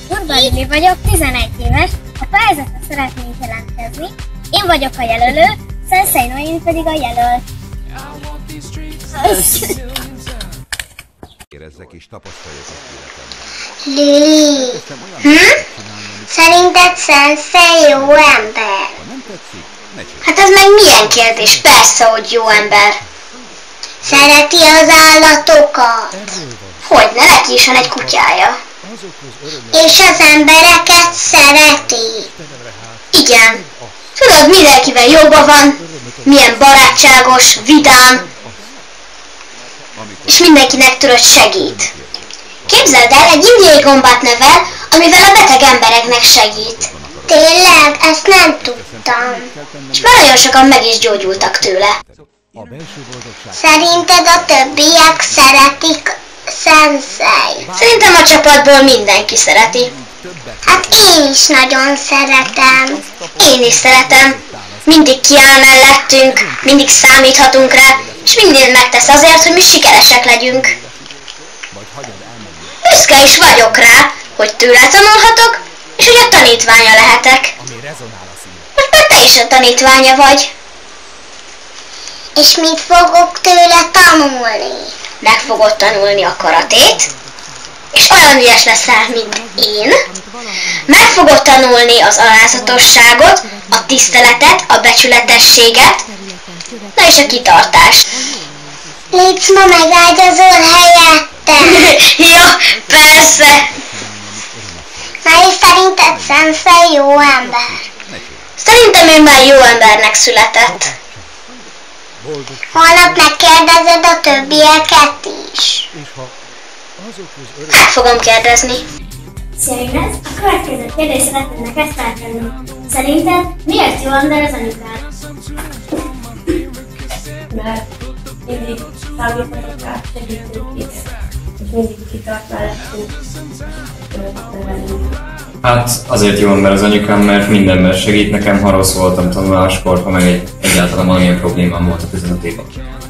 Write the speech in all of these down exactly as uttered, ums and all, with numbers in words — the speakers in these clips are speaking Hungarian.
Urban Lili vagyok, tizenegy éves, a pályázatra szeretnénk jelentkezni. Én vagyok a jelölő, Szenszei Noémi pedig a jelölt. Érezzek és tapasztalják az életemben. Lili, hm? Szerinted Szenszei jó ember? Ha nem tetszik, ne csinálj. Hát ez meg milyen kérdés? Persze, hogy jó ember. Szereti az állatokat? Hogyne, neki is van egy kutyája. És az embereket szereti? Igen. Tudod, mindenkivel jobban van, milyen barátságos, vidám, és mindenkinek tudod segít. Képzeld el, egy indiai gombát nevel, amivel a beteg embereknek segít. Tényleg? Ezt nem tudtam. És már nagyon sokan meg is gyógyultak tőle. Szerinted a többiek szeretik Szenszei? Szerintem a csapatból mindenki szereti. Hát én is nagyon szeretem. Én is szeretem. Mindig kiáll mellettünk, mindig számíthatunk rá, és mindent megtesz azért, hogy mi sikeresek legyünk. Büszke is vagyok rá, hogy tőle tanulhatok, és hogy a tanítványa lehetek. Most már te is a tanítványa vagy. És mit fogok tőle tanulni? Meg fogod tanulni a karatét, és olyan ügyes leszel, mint én. Meg fogod tanulni az alázatosságot, a tiszteletet, a becsületességet, na és a kitartást. Légy ma megágyazol helyettem. Ja, persze. Na és szerinted Szenszei jó ember? Szerintem ő már jó embernek született. Holnap megkérdezed a többieket is. Meg fogom kérdezni. Szerinted a következő kérdést szeretném neked feltenni. Szerinted miért jó ember az anyukád? Mert mindig számíthatok rá, segítünk is, és mindig kitart mellettünk. Hát azért jó ember az anyukám, mert mindenben segít nekem, ha rossz voltam tanuláskor, ha meg egy, egyáltalán valamilyen problémám volt a tizenöt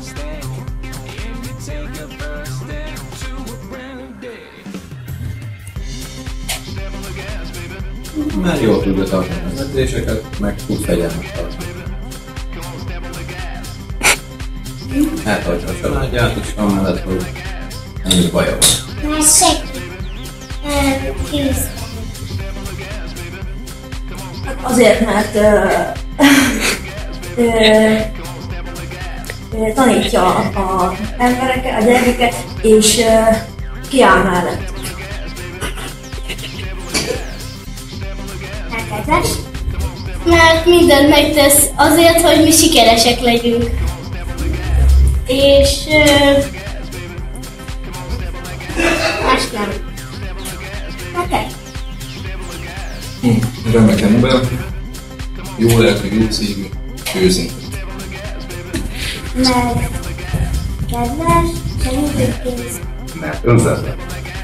Már jól tudja tartani az edzéseket, meg tud fegyelmet tartani. Eltartja a családját, és amellett, hogy ennyi baja van. Mert segít. Azért, mert ö, ö, ö, tanítja az embereket, a gyerekeket, és ö, kiáll mellett. Kedves? Mert mindent megtesz azért, hogy mi sikeresek legyünk. És... Uh, más nem. Neked? Hm, remek ember, jó lelkű, jó szívű, őszinte. Meg... kedves, segítőkész. Mert önzetlen.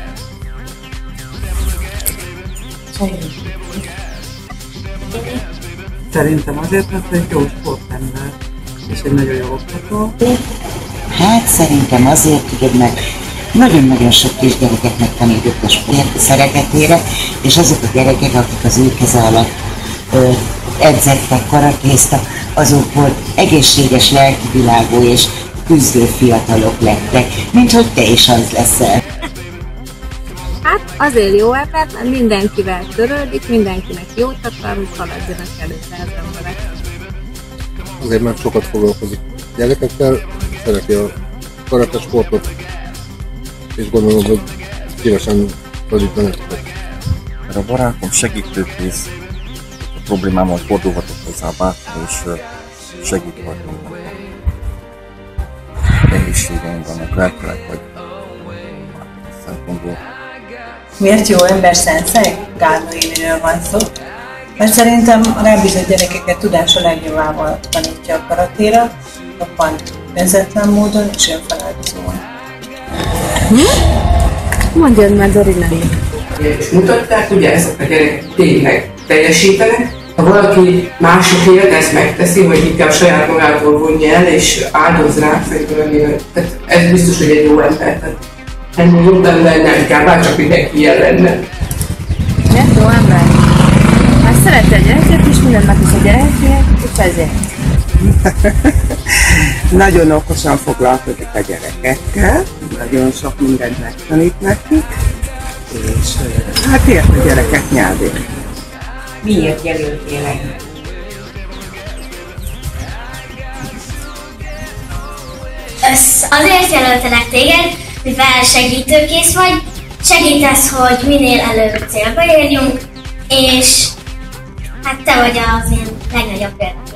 Szerintem azért, mert egy jó sportember, és egy nagyon jó oktató. Hát szerintem azért, tudod, mert nagyon-nagyon sok kisgyereket megtanított a sport szeretetére, és azok a gyerekek, akik az ő keze alatt ö, edzettek, karatéztak, azokból egészséges lelkivilágú és küzdő fiatalok lettek, mint hogy te is az leszel. Hát azért jó ember, mert mindenkivel törődik, mindenkinek jót akar, hogy haladjanak előtte az emberek. Azért már sokat foglalkozik gyerekekkel, szereti a karate sportot, és gondolom, hogy szívesen tanít benneteket. Mert a barátom segítőkész, a problémámmal fordulhatok hozzá bátran, és segíthet mindennek. Nehézségeim vannak lelkileg, vagy szempontból. Miért jó ember Szenszei? Gál Noémiről van szó. Mert szerintem a rábízott gyerekeket tudása legjobbával tanítja a karatéra, roppant önzetlen módon és önfeláldozóan. Hm? Mondjad már, Dori, nem. És mutatták, ugye ezek a gyerekek tényleg teljesítenek. Ha valaki másokért ezt megteszi, hogy inkább saját magától vonja el és áldoz rá, szerintem tehát ez biztos, hogy egy jó ember. Ennél jobb ember nem kell, bár csak mindenki ilyen lenne. Miért jó ember? Hát szereti a gyerekét is, mindent megvisz a gyerekét, és ezért. Nagyon okosan foglalkozik a gyerekekkel, nagyon sok mindent megtanít nekik, és hát ért a gyerekek nyelvén. Miért jelöltél engem? Azért jelöltelek téged, mivel segítőkész vagy, segítesz, hogy minél előbb célba érjünk, és hát te vagy az én legnagyobb példa.